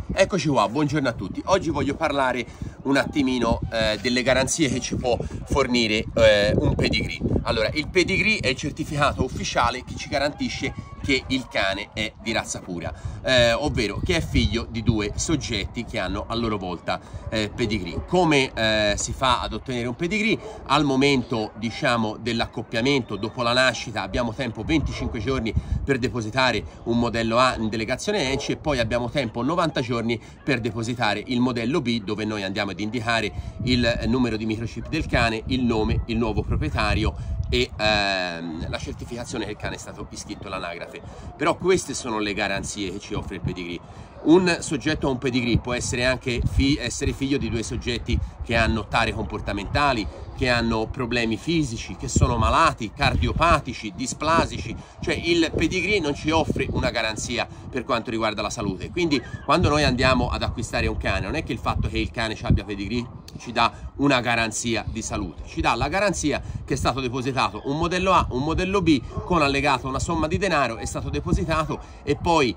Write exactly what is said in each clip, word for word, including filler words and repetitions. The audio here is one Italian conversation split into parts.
Eccoci qua, buongiorno a tutti. Oggi voglio parlare un attimino eh, delle garanzie che ci può fornire eh, un pedigree. Allora, il pedigree è il certificato ufficiale che ci garantisce che il cane è di razza pura, eh, ovvero che è figlio di due soggetti che hanno a loro volta eh, pedigree. Come eh, si fa ad ottenere un pedigree? Al momento, diciamo, dell'accoppiamento, dopo la nascita, abbiamo tempo venticinque giorni per depositare un modello A in delegazione E N C I e poi abbiamo tempo novanta giorni per depositare il modello B, dove noi andiamo ad indicare il numero di microchip del cane, il nome, il nuovo proprietario e ehm, la certificazione che il cane è stato iscritto all'anagrafe. Però queste sono le garanzie che ci offre il pedigree. Un soggetto a un pedigree può essere anche fi essere figlio di due soggetti che hanno tare comportamentali, che hanno problemi fisici, che sono malati, cardiopatici, displasici. Cioè il pedigree non ci offre una garanzia per quanto riguarda la salute. Quindi quando noi andiamo ad acquistare un cane, non è che il fatto che il cane abbia pedigree ci dà una garanzia di salute, ci dà la garanzia che è stato depositato un modello A, un modello B, con allegato una somma di denaro, è stato depositato e poi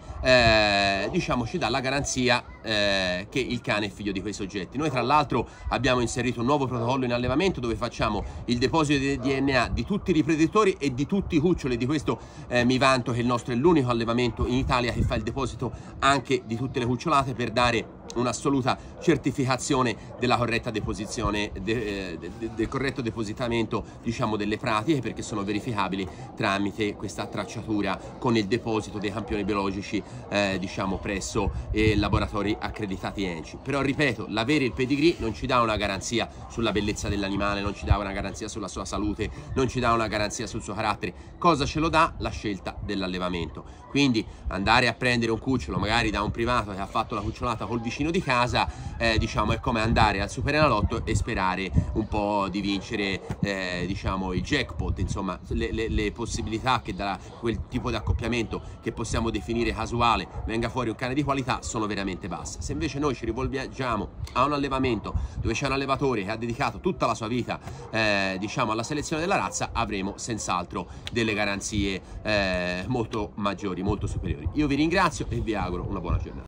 eh, diciamo ci dà la garanzia eh, che il cane è figlio di quei soggetti. Noi tra l'altro abbiamo inserito un nuovo protocollo in allevamento dove facciamo il deposito di D N A di tutti i riproduttori e di tutti i cuccioli. Di questo eh, mi vanto che il nostro è l'unico allevamento in Italia che fa il deposito anche di tutte le cucciolate per dare un'assoluta certificazione della corretta deposizione de, de, de, del corretto depositamento, diciamo, delle pratiche, perché sono verificabili tramite questa tracciatura con il deposito dei campioni biologici eh, diciamo presso eh, laboratori accreditati E N C I. Però ripeto, l'avere il pedigree non ci dà una garanzia sulla bellezza dell'animale, non ci dà una garanzia sulla sua salute, non ci dà una garanzia sul suo carattere. Cosa ce lo dà? La scelta dell'allevamento. Quindi andare a prendere un cucciolo magari da un privato che ha fatto la cucciolata col vicino di casa, eh, diciamo, è come andare al Superenalotto e sperare un po' di vincere eh, diciamo il jackpot. Insomma, le, le, le possibilità che da quel tipo di accoppiamento che possiamo definire casuale venga fuori un cane di qualità sono veramente basse. Se invece noi ci rivolgiamo a un allevamento dove c'è un allevatore che ha dedicato tutta la sua vita eh, diciamo alla selezione della razza, avremo senz'altro delle garanzie eh, molto maggiori, molto superiori. Io vi ringrazio e vi auguro una buona giornata.